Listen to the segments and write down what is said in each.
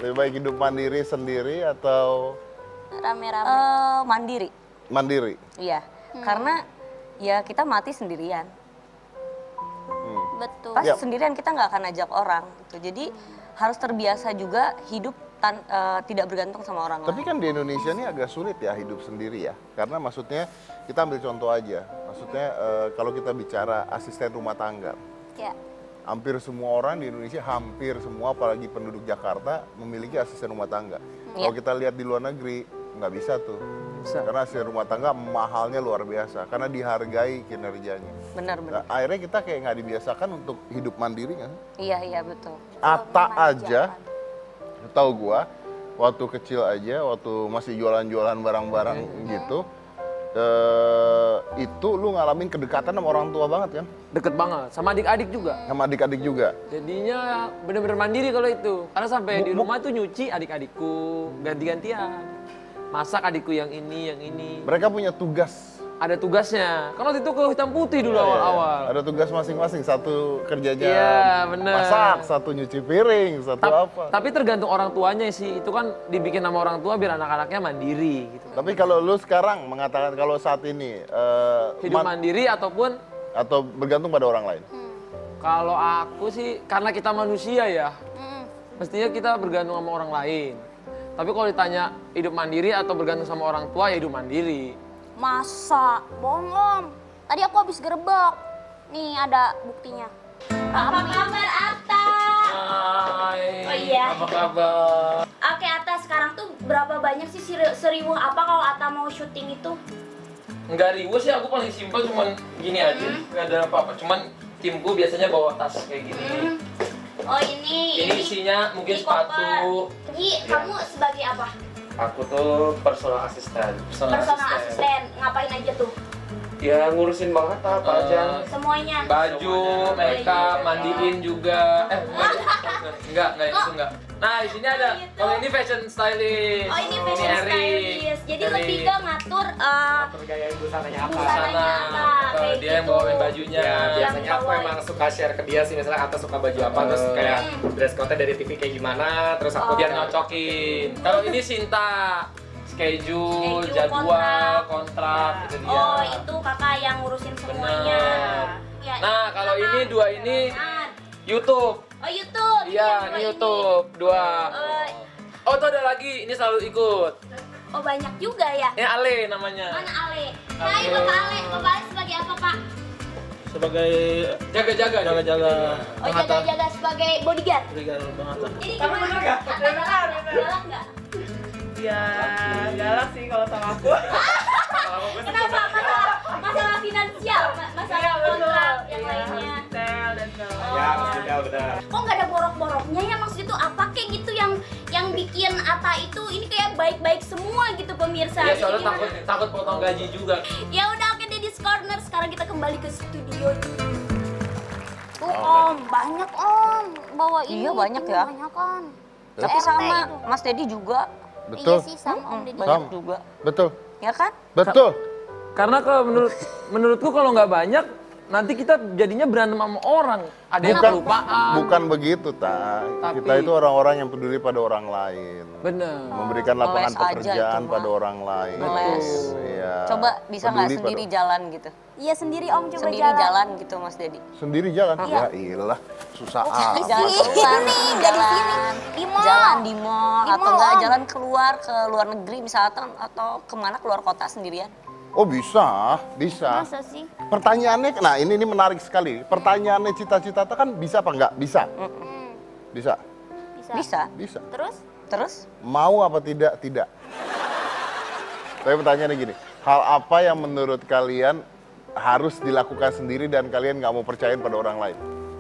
Lebih baik hidup mandiri sendiri atau Rame-rame. Mandiri. mandiri? Iya. Karena ya kita mati sendirian. Betul. Pas Ya. sendirian kita nggak akan ajak orang gitu. Jadi harus terbiasa juga hidup tidak bergantung sama orang Tapi lain. kan di Indonesia ini agak sulit ya hidup sendiri ya. Karena maksudnya kita ambil contoh aja. Maksudnya kalau kita bicara asisten rumah tangga. Ya. Hampir semua orang di Indonesia, hampir semua apalagi penduduk Jakarta memiliki asisten rumah tangga. Kalau kita lihat di luar negeri, nggak bisa tuh. Bisa. Karena asisten rumah tangga mahalnya luar biasa. Karena dihargai kinerjanya. Benar-benar. Nah, akhirnya kita kayak nggak dibiasakan untuk hidup mandiri kan. Iya, betul. Ata aja, tahu gua, waktu kecil aja, waktu masih jualan-jualan barang-barang gitu, itu lu ngalamin kedekatan sama orang tua banget kan? Deket banget, sama adik-adik juga. Sama adik-adik juga. Jadinya bener-bener mandiri kalau itu. Karena sampai di rumah tuh nyuci adik-adikku, ganti-gantian. Masak adikku yang ini. Mereka punya tugas. Ada tugasnya. Kan waktu itu ke hitam putih dulu awal-awal. Ada tugas masing-masing, satu kerjanya Iya, bener. masak, satu nyuci piring, satu apa. Tapi tergantung orang tuanya sih. Itu kan dibikin sama orang tua biar anak-anaknya mandiri gitu. Tapi kalau lu sekarang mengatakan kalau saat ini Hidup mandiri ataupun atau bergantung pada orang lain. kalau aku sih karena kita manusia ya. Mestinya kita bergantung sama orang lain. Tapi kalau ditanya hidup mandiri atau bergantung sama orang tua ya hidup mandiri. Masa? Bohong Om. Tadi aku habis gerebek. Nih ada buktinya. Apa kabar Atta? Hai. Oh iya. Apa kabar? Oke Atta, sekarang tuh berapa banyak sih seribu apa kalau Atta mau syuting itu? Enggak ribu sih, aku paling simpel cuman gini aja. Enggak ada apa-apa. Cuman timku biasanya bawa tas kayak gini. Oh ini. Ini isinya mungkin ini koper. sepatu. Ji, kamu sebagai apa? Aku tuh personal assistant. Personal asisten. Ngapain aja tuh? Ya ngurusin banget apa aja. Semuanya. Baju, makeup, mandiin juga. Enggak itu enggak. Nah, di sini ada. Kalau ini fashion stylist. Oh ini fashion stylist. Jadi lebih ke ngatur Gaya busananya apa? busananya apa. Kayak Dia yang gitu. bawain bajunya. Ya biasanya aku bawain. emang suka share ke dia sih, misalnya Atta suka baju apa, terus kayak dress code dari TV kayak gimana, terus aku Biar nyocokin. Kalau ini Sinta, schedule, jadwal, kontrak, itu dia. Oh itu kakak yang ngurusin semuanya. Ya, Nah, kalau ini dua ini YouTube. Oh YouTube. Iya, yang ini dua YouTube dua. Eh, Oh, tuh ada lagi. Ini selalu ikut. oh banyak juga ya. Ini Ale namanya. Mana Ale? Hai Bapak Ale. Bapak Ale sebagai apa Pak? Sebagai Jaga-jaga. jaga-jaga Oh jaga-jaga sebagai bodyguard. Bang Hatta. Jadi gimana? Galak nggak? Ya galak sih kalau sama aku. Kenapa? Masalah finansial, masalah kontrak yang lainnya. Detail dan segala macam. Ya, benar. Kok nggak ada borok-boroknya ya, maksud itu apa kayak gitu yang bikin Atta itu ini kayak baik-baik semua gitu pemirsa. Ya, Jadi soalnya gimana? takut potong gaji juga. Ya udah oke Daddy's Corner, sekarang kita kembali ke studio. Tuh Om, banyak Om bawa ini. Iya, banyak ya. Banyak kan. Tapi sama Mas Dedi juga. Betul. Iya sih sama Om Deddy. Banyak Sama. juga. Betul. Ya kan? Betul. Karena menurutku kalau nggak banyak, nanti kita jadinya berantem sama orang. Ada yang kelupaan. Bukan begitu, Ta. Tapi- Kita itu orang-orang yang peduli pada orang lain. Bener. Memberikan lapangan Ngeles aja pekerjaan itu, pada mah. orang lain. Ngeles. Iya. Coba bisa nggak Peduli sendiri pada- jalan gitu? Iya sendiri Om coba Sendiri jalan gitu Mas Dedi. Sendiri jalan? Ya iyalah, susah Di amat. sini, nggak di sini. Di mall. Jalan di mall Di atau mall, enggak Om. jalan keluar ke luar negeri misalkan atau kemana keluar kota sendirian. Oh bisa, bisa. Masa sih? Pertanyaannya, nah ini menarik sekali. Pertanyaannya cita-cita kan bisa apa enggak? Bisa. Bisa. Bisa. Bisa. Bisa. Terus? Terus Mau apa tidak? Tidak. Tapi pertanyaannya gini, hal apa yang menurut kalian harus dilakukan sendiri dan kalian nggak mau percayain pada orang lain?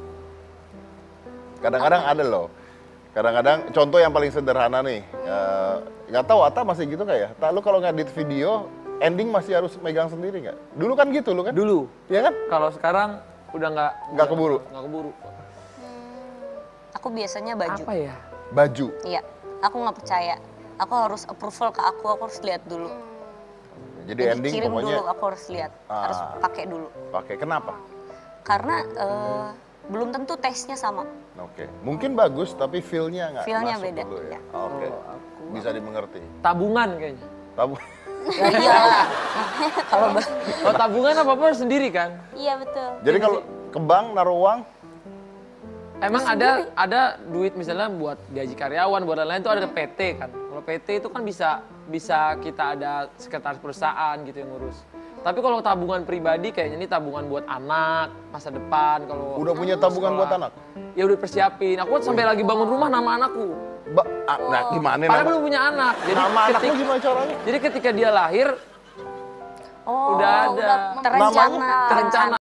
Kadang-kadang ada loh. Kadang-kadang contoh yang paling sederhana nih, nggak tahu Atta masih gitu nggak ya? Tak lu kalau ngedit video, ending masih harus megang sendiri nggak? Dulu kan gitu lu kan? Dulu. Iya kan? Kalau sekarang udah Nggak keburu? Nggak keburu. aku biasanya baju. Apa ya? Baju. Iya. Aku nggak percaya. Aku harus approval ke aku harus lihat dulu. Jadi ending kirim pokoknya dulu, aku harus lihat, harus pakai dulu. pakai. Kenapa? Karena belum tentu taste-nya sama. Oke, mungkin bagus tapi feel-nya nggak Feel-nya masuk beda, dulu ya. ya. Oke, bisa dimengerti. Tabungan kayaknya. Tabu. Ya iyalah. Kalau Kalau tabungan apa-apa harus sendiri kan? Iya betul. Jadi kalau ke bank naruh uang, Emang ada duit misalnya buat gaji karyawan, buat lain-lain itu ada PT kan. Kalau PT itu kan bisa kita ada sekretaris perusahaan gitu yang ngurus. Tapi kalau tabungan pribadi kayaknya ini tabungan buat anak, masa depan kalau udah punya tabungan sekolah. buat anak. Ya udah persiapin. Aku sampai lagi bangun rumah nama anakku. Nah, gimana Padahal nama? belum punya anak. Jadi Nama anakmu gimana caranya? Jadi ketika dia lahir Oh, udah ada terencana. terencana